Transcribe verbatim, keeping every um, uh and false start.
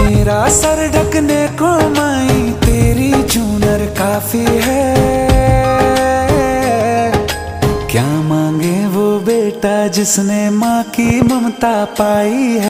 मेरा सर ढकने को माई तेरी चूनर काफी है। क्या मांगे वो बेटा जिसने माँ की ममता पाई है।